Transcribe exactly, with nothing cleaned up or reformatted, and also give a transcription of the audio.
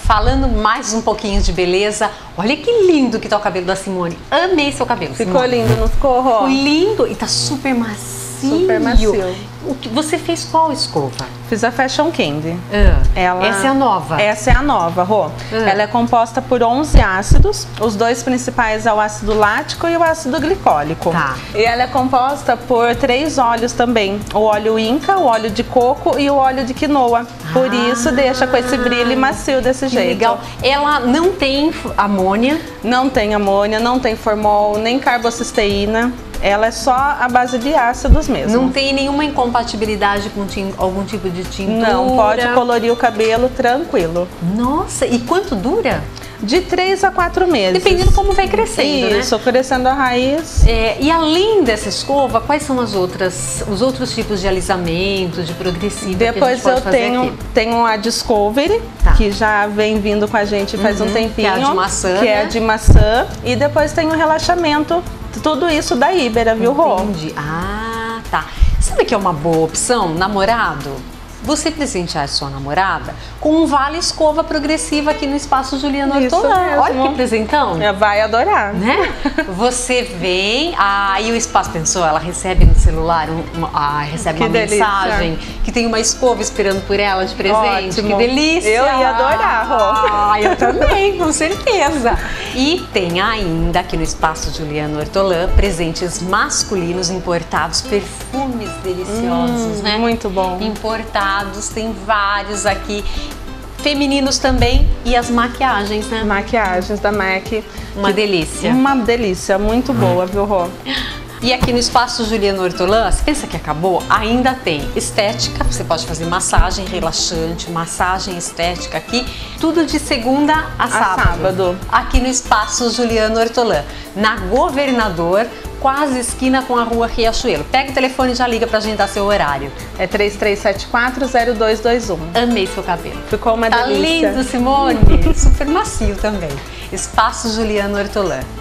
falando mais um pouquinho de beleza, olha que lindo que tá o cabelo da Simone. Amei seu cabelo, Ficou Simone. lindo, não ficou, Rô? Ficou lindo e tá super macio. Super macio. O que, você fez qual escova? Fiz a Fashion Candy. Ah, Ela, essa é a nova? Essa é a nova, Rô. Ah. Ela é composta por onze ácidos. Os dois principais é o ácido lático e o ácido glicólico. Tá. E ela é composta por três óleos também. O óleo Inca, o óleo de coco e o óleo de quinoa. Por Ah, isso deixa com esse brilho macio desse que jeito. legal. Ela não tem amônia? Não tem amônia, não tem formol, nem carbocisteína. Ela é só a base de ácidos mesmo. Não tem nenhuma incompatibilidade com tim, algum tipo de tintura? Não, pode colorir o cabelo tranquilo. Nossa, e quanto dura? De três a quatro meses. Dependendo como vai crescendo, Isso, né? crescendo a raiz. É, e além dessa escova, quais são as outras, os outros tipos de alisamento, de progressiva Depois que a gente pode eu fazer tenho, aqui? tenho a Discovery, Tá. que já vem vindo com a gente faz Uhum, um tempinho. que é a de maçã, Que é né? a de maçã. E depois tem o relaxamento. Tudo isso da Ibera, viu, Rô? Entendi. Ah, tá. Sabe que é uma boa opção, namorado? Você presentear sua namorada com um vale escova progressiva aqui no Espaço Juliana Isso Hortolã. mesmo. Olha que presentão. Ela vai adorar. Né? Você vem, aí o espaço pensou, ela recebe no celular, um- uma, ah, recebe Que uma delícia. mensagem que tem uma escova esperando por ela de presente. Ótimo. Que delícia! Eu ia adorar, Rô. Ah, eu também, com certeza. E tem ainda aqui no Espaço Juliana Hortolã presentes masculinos importados, perfumes deliciosos, Hum, né? muito bom. Importados, tem vários aqui. Femininos também e as maquiagens, né? Maquiagens da MAC. Uma delícia. Uma delícia, muito boa, viu, Rô? E aqui no Espaço Juliana Hortolã, você pensa que acabou? Ainda tem estética, você pode fazer massagem relaxante, massagem estética aqui, tudo de segunda a, sábado. sábado. Aqui no Espaço Juliana Hortolã, na Governador, quase esquina com a Rua Riachuelo. Pega o telefone e já liga pra agendar seu horário. É três três sete quatro, zero dois dois um. Amei seu cabelo. Ficou uma Tá delícia. lindo, Simone. Super macio também. Espaço Juliana Hortolã.